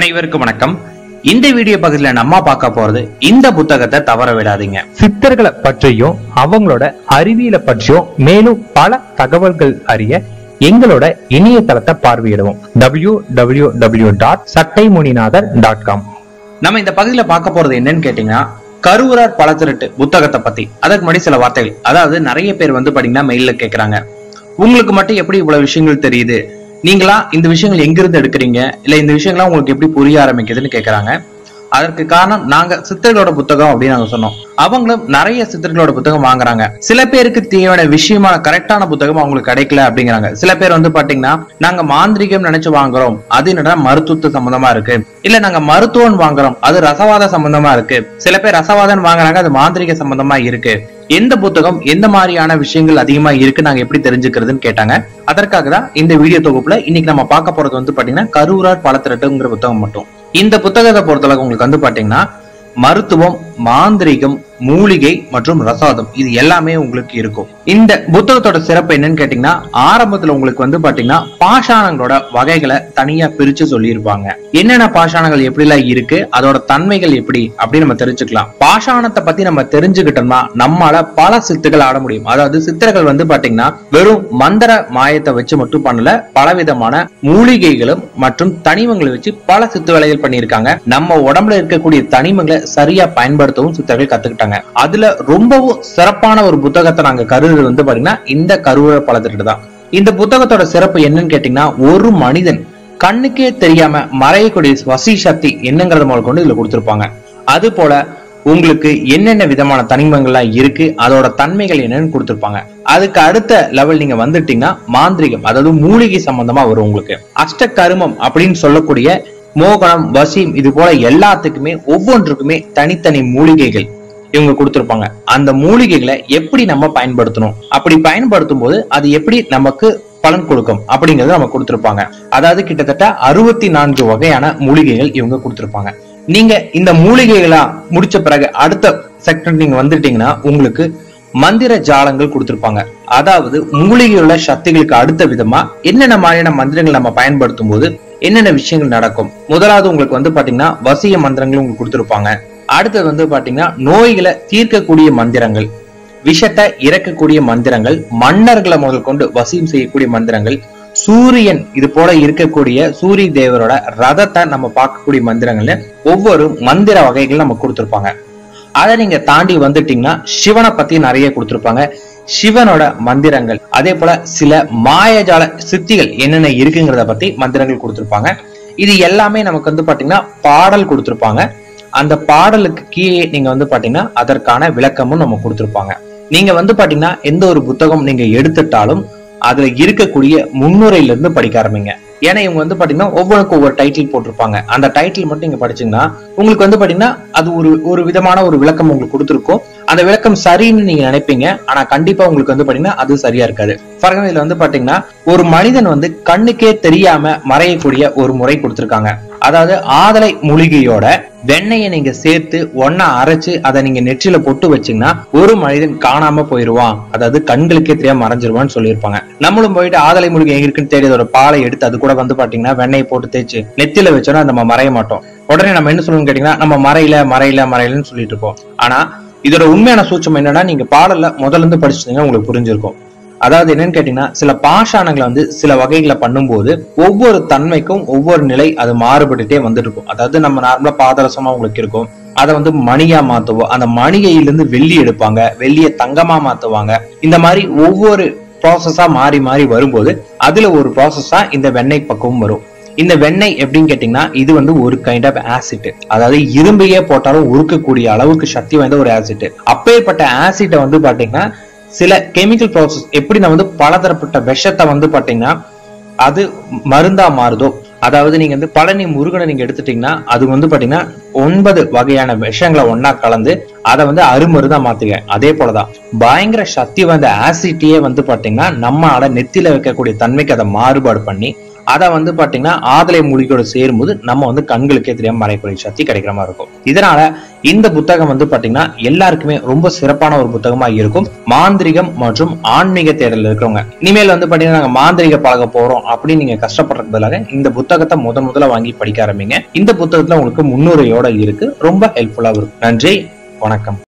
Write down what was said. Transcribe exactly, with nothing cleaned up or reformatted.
அனைவருக்கும் வணக்கம். இந்த வீடியோ பகுதியில நம்ம பார்க்க போறது இந்த புத்தகத்தை தவற விடாதீங்க. சித்தர்களை பற்றியும் அவங்களோட அறிவியலை பற்றியும் மேலும் பல தகவல்கள் அறிய எங்களோட இணையதளத்தை பார்வையிடுவோம். W W W dot Sattaimuninathar dot com. நம்ம இந்த பகுதியில பார்க்க போறது என்னன்னு கேட்டீங்கன்னா, கருவூரார் பல திருட்டு புத்தகத்தை பத்தி. அதுக்கு முன்னாடி சில வார்த்தைகள். அதாவது நிறைய பேர் வந்து பாத்தீங்கன்னா மெயில கேக்குறாங்க, உங்களுக்கு மட்டும் எப்படி இவ்வளவு விஷயங்கள் தெரியுது, நீங்களா இந்த விஷயங்கள் எங்கிருந்து எடுக்கிறீங்க, இல்ல இந்த விஷயங்கள்லாம் உங்களுக்கு எப்படி புரிய ஆரம்பிக்குதுன்னு கேக்குறாங்க. அதற்கு காரணம் நாங்க சித்தர்களோட புத்தகம் அப்படின்னு நாங்க சொன்னோம். அவங்களும் நிறைய சித்தர்களோட புத்தகம் வாங்குறாங்க. சில பேருக்கு தேவையான விஷயமான கரெக்டான புத்தகம் அவங்களுக்கு கிடைக்கல அப்படிங்கிறாங்க. சில பேர் வந்து பாத்தீங்கன்னா, நாங்க மாந்திரிகம் நினைச்சு வாங்குறோம், அது என்னடா மருத்துவத்து சம்பந்தமா இருக்கு, இல்ல நாங்க மருத்துவம் வாங்குறோம், அது ரசவாத சம்பந்தமா இருக்கு. சில பேர் ரசவாதம் வாங்குறாங்க, அது மாந்திரிக சம்பந்தமா இருக்கு. எந்த புத்தகம் எந்த மாதிரியான விஷயங்கள் அதிகமா இருக்கு நாங்க எப்படி தெரிஞ்சுக்கிறதுன்னு கேட்டாங்க. அதற்காக தான் இந்த வீடியோ தொகுப்புல இன்னைக்கு நம்ம பார்க்க போறது வந்து பாத்தீங்கன்னா கருவூரார் பல திருட்டுங்கிற புத்தகம் மட்டும். இந்த புத்தகத்தை பொறுத்தளவுக்கு உங்களுக்கு வந்து பாத்தீங்கன்னா மருத்துவம், மாந்திரிகம், மூலிகை மற்றும் ரசாதம் இது எல்லாமே உங்களுக்கு இருக்கும். இந்த புத்தகத்தோட சிறப்பு என்னன்னு கேட்டீங்கன்னா, ஆரம்பத்துல உங்களுக்கு வந்து பாத்தீங்கன்னா பாஷாணங்களோட வகைகளை தனியா பிரிச்சு சொல்லியிருப்பாங்க. என்னென்ன பாஷாணங்கள் எப்படி எல்லாம் இருக்கு, அதோட தன்மைகள் எப்படி அப்படின்னு நம்ம தெரிஞ்சுக்கலாம். பாஷாணத்தை பத்தி நம்ம தெரிஞ்சுக்கிட்டோம்னா நம்மளால பல சித்துகள் ஆட முடியும். அதாவது சித்தர்கள் வந்து பாத்தீங்கன்னா வெறும் மந்திர மாயத்தை வச்சு மட்டும் பண்ணல, பலவிதமான மூலிகைகளும் மற்றும் தனிமங்களை வச்சு பல சித்து வேலைகள் பண்ணியிருக்காங்க. நம்ம உடம்புல இருக்கக்கூடிய தனிமங்களை சரியா பயன்படுத்தவும் சித்தர்கள் கத்துக்கிட்டாங்க. அதுல ரொம்பவும் சிறப்பான ஒரு புத்தகத்தை நாங்க கருது வந்து பாத்தீங்கன்னா இந்த கருவூரார் பல திருட்டு தான். இந்த புத்தகத்தோட சிறப்பு என்னன்னு கேட்டீங்கன்னா, ஒரு மனிதன் கண்ணுக்கே தெரியாம மறையக்கூடிய வசி சக்தி என்னங்கிறத முதல் கொண்டு இதுல கொடுத்திருப்பாங்க. அது போல உங்களுக்கு என்னென்ன விதமான தனிமங்கள்லாம் இருக்கு, அதோட தன்மைகள் என்னன்னு கொடுத்திருப்பாங்க. அதுக்கு அடுத்த லெவல் நீங்க வந்துட்டீங்கன்னா மாந்திரிகம், அதாவது மூலிகை சம்பந்தமா வரும். உங்களுக்கு அஷ்ட கருமம் அப்படின்னு சொல்லக்கூடிய மோகனம், வசியம், இது போல எல்லாத்துக்குமே ஒவ்வொன்றுக்குமே தனித்தனி மூலிகைகள் இவங்க கொடுத்திருப்பாங்க. அந்த மூலிகைகளை எப்படி நம்ம பயன்படுத்தணும், அப்படி பயன்படுத்தும் போது அது எப்படி நமக்கு பலன் கொடுக்கும் அப்படிங்கறத நம்ம கொடுத்திருப்பாங்க. அதாவது கிட்டத்தட்ட அறுபத்தி நான்கு வகையான மூலிகைகள் இவங்க கொடுத்திருப்பாங்க. நீங்க இந்த மூலிகைகளா முடிச்ச பிறகு அடுத்த செக்டர் நீங்க வந்துட்டீங்கன்னா உங்களுக்கு மந்திர ஜாலங்கள் கொடுத்திருப்பாங்க. அதாவது மூலிகையுள்ள சக்திகளுக்கு அடுத்த விதமா என்னென்ன மாதிரியான மந்திரங்கள் நம்ம பயன்படுத்தும் போது என்னென்ன விஷயங்கள் நடக்கும். முதலாவது உங்களுக்கு வந்து பாத்தீங்கன்னா வசிய மந்திரங்கள் உங்களுக்கு கொடுத்திருப்பாங்க. அடுத்தது வந்து பாத்தீங்கன்னா நோய்களை தீர்க்கக்கூடிய மந்திரங்கள், விஷத்தை இறக்கக்கூடிய மந்திரங்கள், மன்னர்களை முதல் கொண்டு வசியம் செய்யக்கூடிய மந்திரங்கள், சூரியன் இது போல இருக்கக்கூடிய சூரிய தேவரோட ரதத்தை நம்ம பார்க்கக்கூடிய மந்திரங்கள்ல ஒவ்வொரு மந்திர வகைகள் நம்ம கொடுத்திருப்பாங்க. அதை நீங்க தாண்டி வந்துட்டீங்கன்னா சிவனை பத்தி நிறைய கொடுத்திருப்பாங்க. சிவனோட மந்திரங்கள், அதே போல சில மாயஜால சித்திகள் என்னென்ன இருக்குங்கிறத பத்தி மந்திரங்கள் கொடுத்திருப்பாங்க. இது எல்லாமே நமக்கு வந்து பாத்தீங்கன்னா பாடல் கொடுத்திருப்பாங்க. அந்த பாடலுக்கு கீழே நீங்க வந்து பாத்தீங்கன்னா அதற்கான விளக்கமும் நம்ம கொடுத்திருப்பாங்க. நீங்க வந்து பாத்தீங்கன்னா எந்த ஒரு புத்தகம் நீங்க எடுத்துட்டாலும் அதுல இருக்கக்கூடிய முன்னுரையில இருந்து படிக்க ஆரம்பிங்க. ஏன்னா இவங்க வந்து பாத்தீங்கன்னா ஒவ்வொருக்கும் ஒவ்வொரு டைட்டில் போட்டிருப்பாங்க. அந்த டைட்டில் மட்டும் நீங்க படிச்சீங்கன்னா உங்களுக்கு வந்து பாத்தீங்கன்னா அது ஒரு ஒரு விதமான ஒரு விளக்கம் உங்களுக்கு கொடுத்திருக்கும். அந்த விளக்கம் சரின்னு நீங்க நினைப்பீங்க, ஆனா கண்டிப்பா உங்களுக்கு வந்து பாத்தீங்கன்னா அது சரியா இருக்காது. ஃபார் எக்ஸாம்பிள் இதுல வந்து பாத்தீங்கன்னா ஒரு மனிதன் வந்து கண்ணுக்கே தெரியாம மறையக்கூடிய ஒரு முறை கொடுத்திருக்காங்க. அதாவது ஆதலை மூலிகையோட வெண்ணெயை நீங்க சேர்த்து ஒன்னா அரைச்சு அதை நீங்க நெற்றில பொட்டு வச்சீங்கன்னா ஒரு மனிதன் காணாம போயிருவான், அதாவது கண்களுக்கே தெரியாம மறைஞ்சிருவான்னு சொல்லியிருப்பாங்க. நம்மளும் போயிட்டு ஆதலை மூலிகை எங்க இருக்குன்னு தேடி அதோட பாலை எடுத்து அது கூட வந்து பாத்தீங்கன்னா வெண்ணெயை போட்டு தேய்ச்சு நெத்தில வச்சோன்னா நம்ம மறைய மாட்டோம். உடனே நம்ம என்ன சொல்லணும்னு கேட்டீங்கன்னா நம்ம மறையில மறையில மறையிலன்னு சொல்லிட்டு இருப்போம். ஆனா இதோட உண்மையான சூட்சம் என்னன்னா, நீங்க பாடல்ல முதல்ல இருந்து படிச்சிட்டீங்கன்னா உங்களுக்கு புரிஞ்சிருக்கும். அதாவது என்னன்னு கேட்டீங்கன்னா, சில பாஷாணங்களை வந்து சில வகைகளை பண்ணும்போது ஒவ்வொரு தன்மைக்கும் ஒவ்வொரு நிலை அது மாறுபட்டுட்டே வந்துட்டு இருக்கும். அதாவது நம்ம நார்மலா பாதரசமா உங்களுக்கு இருக்கும், அதை வந்து மணியா மாத்துவோம். அந்த மணிகையிலிருந்து வெள்ளி எடுப்பாங்க, வெள்ளிய தங்கமா மாத்துவாங்க. இந்த மாதிரி ஒவ்வொரு ப்ராசஸா மாறி மாறி வரும்போது அதுல ஒரு ப்ராசஸா இந்த வெண்ணெய் பக்கமும் வரும். இந்த வெண்ணெய் எப்படின்னு கேட்டீங்கன்னா இது வந்து ஒரு கைண்ட் ஆஃப் ஆசிட், அதாவது இரும்பையே போட்டாலும் உருக்கக்கூடிய அளவுக்கு சக்தி வாய்ந்த ஒரு ஆசிட். அப்பேற்பட்ட ஆசிட்டை வந்து பாத்தீங்கன்னா சில கெமிக்கல் ப்ராசஸ் எப்படி நான் வந்து பலதரப்பட்ட விஷத்தை வந்து பாத்தீங்கன்னா அது மருந்தா மாறுதோ, அதாவது நீங்க வந்து பழனி முருகனை நீங்க எடுத்துட்டீங்கன்னா அது வந்து பாத்தீங்கன்னா ஒன்பது வகையான விஷயங்களை ஒன்னா கலந்து அதை வந்து அருமருந்தா மாத்துங்க. அதே போலதான் பயங்கர சக்தி வாய்ந்த ஆசிட்டியே வந்து பாத்தீங்கன்னா நம்மளால நெத்தில வைக்கக்கூடிய தன்மைக்கு அதை மாறுபாடு பண்ணி அதை வந்து பாத்தீங்கன்னா ஆதலை மூலிகையோட சேரும்போது நம்ம வந்து கண்களுக்கே தெரியாம மறைக்குறை சக்தி கிடைக்கிற மாதிரி இருக்கும். இதனால இந்த புத்தகம் வந்து பாத்தீங்கன்னா எல்லாருக்குமே ரொம்ப சிறப்பான ஒரு புத்தகமா இருக்கும். மாந்திரிகம் மற்றும் ஆன்மீக தேடல் இருக்கிறவங்க இனிமேல் வந்து பாத்தீங்கன்னா நாங்க மாந்திரிக பழக போறோம் அப்படின்னு நீங்க கஷ்டப்படுறதுக்கு பதிலாக இந்த புத்தகத்தை முத முதல்ல வாங்கி படிக்க ஆரம்பிங்க. இந்த புத்தகத்துல உங்களுக்கு முன்னுரையோட இருக்கு, ரொம்ப ஹெல்ப்ஃபுல்லா இருக்கும். நன்றி, வணக்கம்.